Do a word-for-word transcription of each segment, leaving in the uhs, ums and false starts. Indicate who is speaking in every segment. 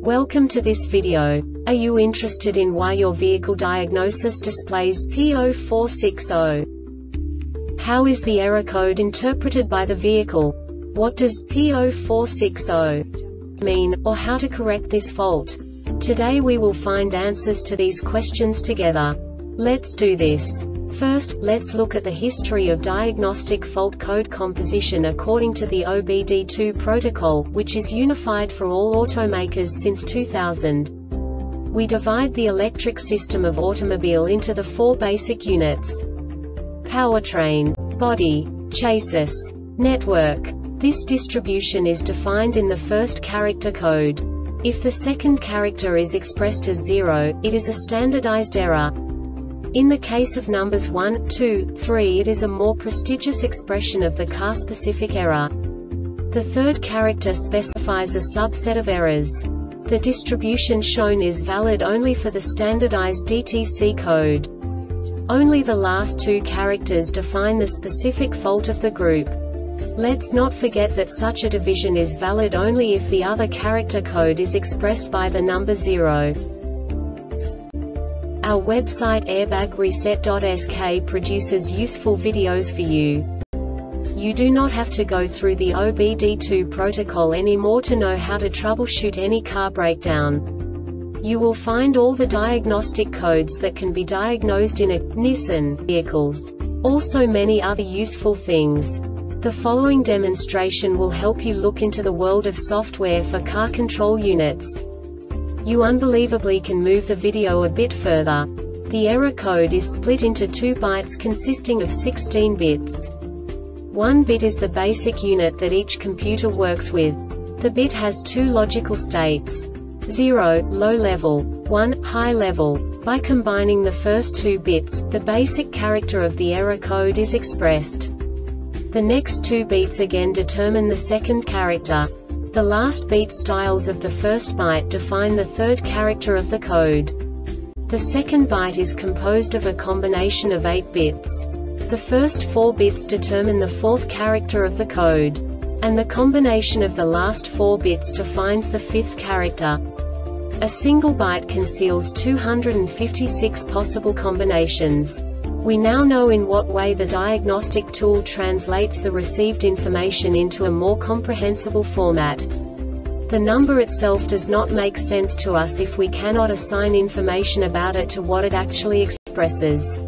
Speaker 1: Welcome to this video. Are you interested in why your vehicle diagnosis displays P zero four six zero? How is the error code interpreted by the vehicle? What does P zero four six zero mean, or how to correct this fault? Today we will find answers to these questions together. Let's do this. First, let's look at the history of diagnostic fault code composition according to the O B D two protocol, which is unified for all automakers since two thousand. We divide the electric system of automobile into the four basic units: powertrain, body, chassis, network. This distribution is defined in the first character code. If the second character is expressed as zero, it is a standardized error. In the case of numbers one, two, three, it is a more prestigious expression of the car-specific error. The third character specifies a subset of errors. The distribution shown is valid only for the standardized D T C code. Only the last two characters define the specific fault of the group. Let's not forget that such a division is valid only if the other character code is expressed by the number zero. Our website airbag reset dot S K produces useful videos for you. You do not have to go through the O B D two protocol anymore to know how to troubleshoot any car breakdown. You will find all the diagnostic codes that can be diagnosed in a Nissan vehicles. Also many other useful things. The following demonstration will help you look into the world of software for car control units. You unbelievably can move the video a bit further. The error code is split into two bytes consisting of sixteen bits. One bit is the basic unit that each computer works with. The bit has two logical states: zero, low level, one, high level. By combining the first two bits, the basic character of the error code is expressed. The next two bits again determine the second character. The last beat styles of the first byte define the third character of the code. The second byte is composed of a combination of eight bits. The first four bits determine the fourth character of the code. And the combination of the last four bits defines the fifth character. A single byte conceals two hundred fifty-six possible combinations. We now know in what way the diagnostic tool translates the received information into a more comprehensible format. The number itself does not make sense to us if we cannot assign information about it to what it actually expresses.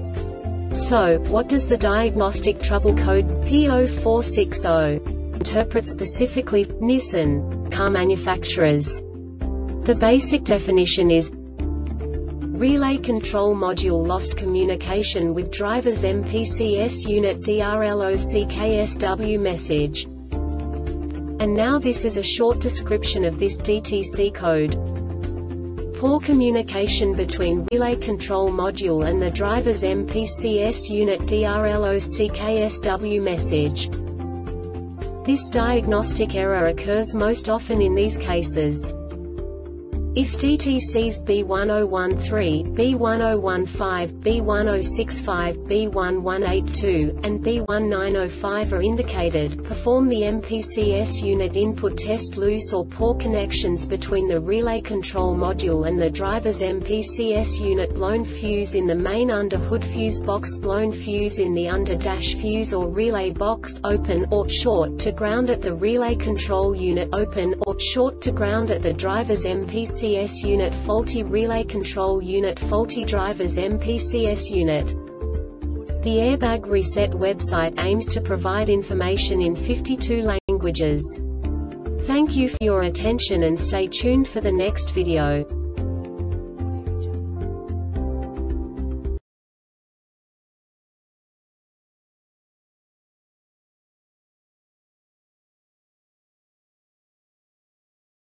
Speaker 1: So, what does the diagnostic trouble code P zero four six zero interpret specifically for Nissan car manufacturers? The basic definition is: Relay Control Module lost communication with driver's M P C S unit D R L O C K S W message. And now this is a short description of this D T C code. Poor communication between Relay Control Module and the driver's M P C S unit D R L O C K S W message. This diagnostic error occurs most often in these cases: if D T Cs B one zero one three, B one zero one five, B one zero six five, B one one eight two, and B one nine zero five are indicated, perform the M P C S unit input test. Loose or poor connections between the relay control module and the driver's M P C S unit. Blown fuse in the main under hood fuse box. Blown fuse in the under dash fuse or relay box. Open or short to ground at the relay control unit. Open or short to ground at the driver's M P C S unit. Faulty relay control unit. Faulty driver's M P C S unit. The Airbag Reset website aims to provide information in fifty-two languages. Thank you for your attention and stay tuned for the next video.